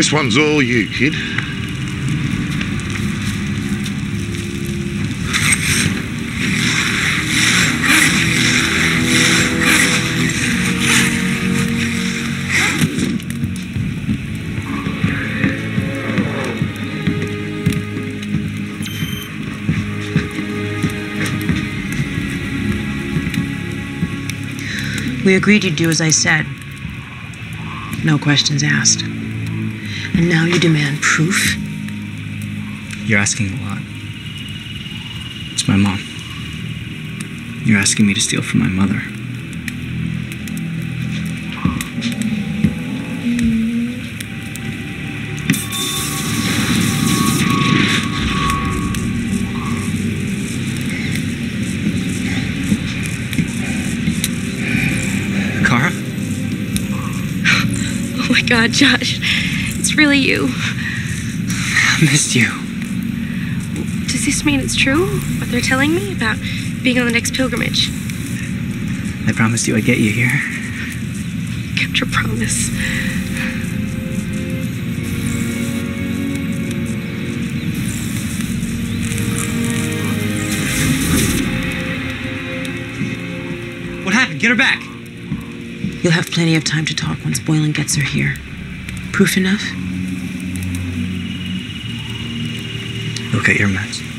This one's all you, kid. We agreed you'd do as I said. No questions asked. And now you demand proof? You're asking a lot. It's my mom. You're asking me to steal from my mother. Kara? Oh my God, Josh. It's really you. I missed you. Does this mean it's true, what they're telling me about being on the next pilgrimage? I promised you I'd get you here. You kept your promise. What happened? Get her back. You'll have plenty of time to talk once Boylan gets her here. Proof enough? Look at your meds.